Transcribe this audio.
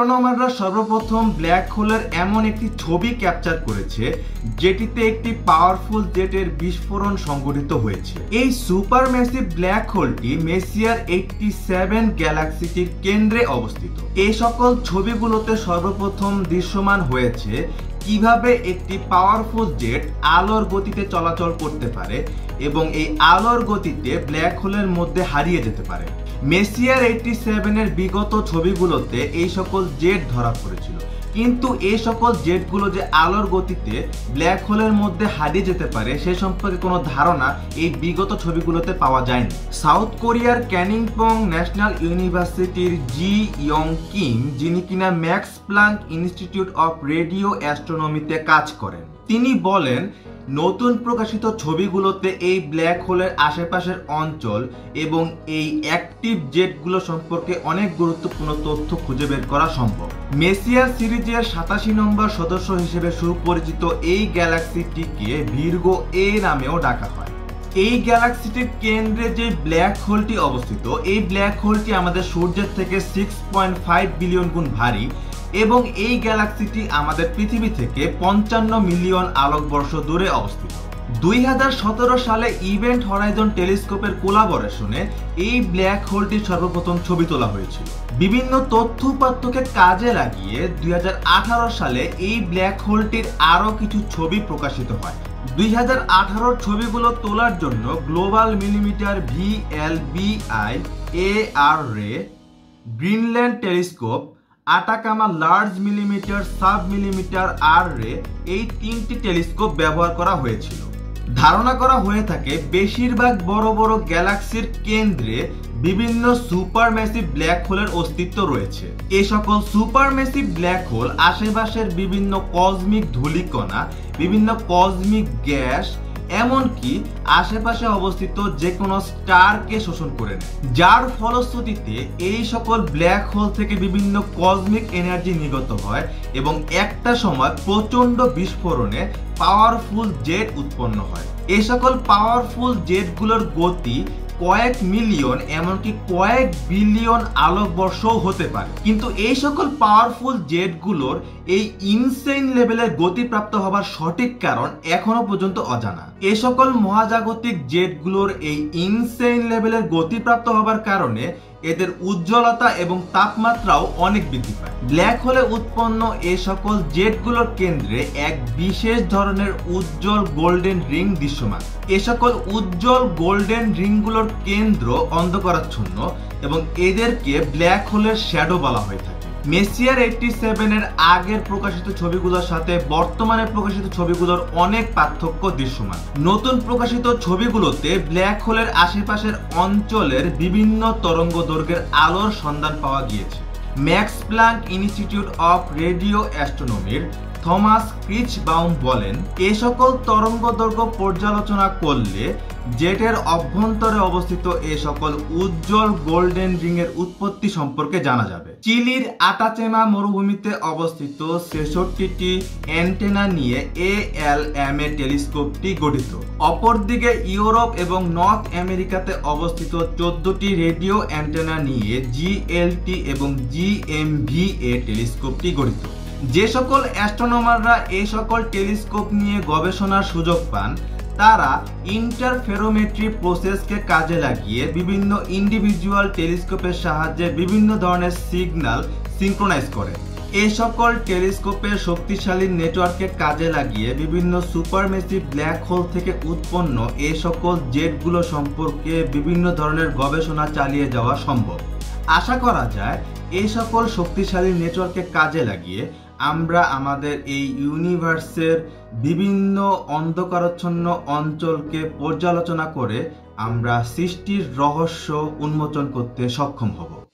অ্যাস্ট্রোনমাররা সর্বপ্রথম ব্ল্যাক হোলের এমন একটি ছবি ক্যাপচার করেছে যেটিতে একটি পাওয়ারফুল জেটের বিস্ফোরণ সংঘটিত হয়েছে। এই সুপারম্যাসিভ ব্ল্যাক হোলটি মেসিয়ার 87 গ্যালাক্সিটির কেন্দ্রে অবস্থিত। এই সকল ছবিগুলোতে সর্বপ্রথম দৃশ্যমান হয়েছে কিভাবে একটি পাওয়ারফুল জেট আলোর গতিতে চলাচল করতে পারে এবং এই আলোর গতিতে ব্ল্যাক হোলের মধ্যে হারিয়ে যেতে পারে। মেসিয়ার 87 এর বিগত ছবিগুলোতে এই সকল জেট ধরা পড়েছিল, কিন্তু এই সকল জেটগুলো যে আলোর গতিতে ব্ল্যাক হোলের মধ্যে হারিয়ে যেতে পারে সে সম্পর্কে কোনো ধারণা এই বিগত ছবিগুলোতে পাওয়া যায়নি। সাউথ কোরিয়ার ক্যানিংপং ন্যাশনাল ইউনিভার্সিটির জি ইয়ং কিম, যিনি কিনা Max Planck Institute of radio অ্যাস্ট্রোনমিতে কাজ করেন, তিনি বলেন নতুন প্রকাশিত ছবিগুলোতে এই ব্ল্যাক হোলের আশেপাশের অঞ্চল এবং এই অ্যাক্টিভ জেটগুলো সম্পর্কে অনেক গুরুত্বপূর্ণ তথ্য খুঁজে বের করা সম্ভব। মেসিয়ার সিরিজের 87 নম্বর সদস্য হিসেবে সুপরিচিত এই গ্যালাক্সিটিকে ভির্গো এ নামেও ডাকা হয়। এই গ্যালাক্সিটির কেন্দ্রে যে ব্ল্যাক হোলটি অবস্থিত, এই ব্ল্যাক হোলটি আমাদের সূর্যের থেকে 6.5 বিলিয়ন গুণ ভারী এবং এই গ্যালাক্সিটি আমাদের পৃথিবী থেকে 55 মিলিয়ন আলোকবর্ষ দূরে অবস্থিত। 2017 সালে ইভেন্ট হরাইজন টেলিস্কোপের কোলাবোরেশনে এই ব্ল্যাক হোলটির সর্বপ্রথম ছবি তোলা হয়েছিল। বিভিন্ন তথ্য উপাত্তকে কাজে লাগিয়ে 2018 সালে এই ব্ল্যাক হোলটির আরও কিছু ছবি প্রকাশিত হয়। 2018 ছবিগুলো তোলার জন্য গ্লোবাল মিলিমিটার VLBI AR রে, Greenland telescope, Atacama large millimeter sub millimeter array, এই 3টি টেলিস্কোপ ব্যবহার করা হয়েছিল। ধারণা করা হয়ে থাকে বেশিরভাগ বড় বড় গ্যালাক্সির কেন্দ্রে বিভিন্ন সুপারম্যাসিভ ব্ল্যাক হোলের অস্তিত্ব রয়েছে। এই সকল সুপারম্যাসিভ ব্ল্যাক হোল আশেপাশের বিভিন্ন কসমিক ধূলিকণা, বিভিন্ন কসমিক গ্যাস, এমনকি আশেপাশে অবস্থিত যে কোনো স্টারকে শোষণ করে নেয়, যার ফলশ্রুতিতে এই সকল ব্ল্যাক হোল থেকে বিভিন্ন কসমিক এনার্জি নির্গত হয় এবং একটা সময় প্রচন্ড বিস্ফোরণে পাওয়ারফুল জেট উৎপন্ন হয়। এই সকল পাওয়ারফুল জেটগুলোর গতি কয়েক মিলিয়ন এমনকি কয়েক বিলিয়ন আলোকবর্ষও হতে পারে, কিন্তু এই সকল পাওয়ারফুল জেটগুলোর এই ইনসেইন লেভেলের গতিপ্রাপ্ত হবার সঠিক কারণ এখনো পর্যন্ত অজানা। এই সকল মহাজাগতিক জেটগুলোর এই ইনসেইন লেভেলের গতিপ্রাপ্ত হবার কারণে এদের উজ্জ্বলতা এবং তাপমাত্রাও অনেক বৃদ্ধি পায়। ব্ল্যাক হোলে উৎপন্ন এই সকল জেটগুলোর কেন্দ্রে এক বিশেষ ধরনের উজ্জ্বল গোল্ডেন রিং দৃশ্যমান। এই সকল উজ্জ্বল গোল্ডেন রিংগুলোর কেন্দ্র অন্ধকারাচ্ছন্ন এবং এদেরকে ব্ল্যাক হোলের শ্যাডো বলা হয়ে থাকে। মেসিয়ার 87 এর আগের প্রকাশিত ছবিগুলোর সাথে বর্তমানে প্রকাশিত ছবিগুলোর অনেক পার্থক্য দৃশ্যমান। নতুন প্রকাশিত ছবিগুলোতে ব্ল্যাক হোলের আশেপাশের অঞ্চলের বিভিন্ন তরঙ্গ দৈর্ঘ্যের আলোর সন্ধান পাওয়া গিয়েছে। Max Planck Institute of radio অ্যাস্ট্রোনমির থমাস ক্রিচবাউম বলেন, এ সকল তরঙ্গ দৈর্ঘ্য পর্যালোচনা করলে জেটের অভ্যন্তরে অবস্থিত এ সকল উজ্জ্বল গোল্ডেন রিং এর উৎপত্তি সম্পর্কে জানা যাবে। চিলির আটাচেমা মরুভূমিতে অবস্থিত 66টি অ্যান্টেনা নিয়ে ALMA টেলিস্কোপটি গঠিত। অপরদিকে ইউরোপ এবং নর্থ আমেরিকাতে অবস্থিত 14টি রেডিও অ্যান্টেনা নিয়ে GLT এবং GMVA টেলিস্কোপটি গঠিত। যে সকল অ্যাস্ট্রোনমাররা এই সকল টেলিস্কোপ নিয়ে গবেষণার সুযোগ পান তারা ইন্টারফেরোমেট্রি প্রসেসকে কাজে লাগিয়ে বিভিন্ন ইন্ডিভিজুয়াল টেলিস্কোপের সাহায্যে বিভিন্ন ধরনের সিগন্যাল সিনক্রোনাইজ করে। এই সকল টেলিস্কোপের শক্তিশালী নেটওয়ার্ককে কাজে লাগিয়ে বিভিন্ন সুপারম্যাসিভ ব্ল্যাক হোল থেকে উৎপন্ন এই সকল জেটগুলো সম্পর্কে বিভিন্ন ধরনের গবেষণা চালিয়ে যাওয়া সম্ভব। আশা করা যায় এই সকল শক্তিশালী নেটওয়ার্ককে কাজে লাগিয়ে আমরা আমাদের এই ইউনিভার্সের বিভিন্ন অন্ধকারাচ্ছন্ন অঞ্চলকে পর্যালোচনা করে আমরা সৃষ্টির রহস্য উন্মোচন করতে সক্ষম হব।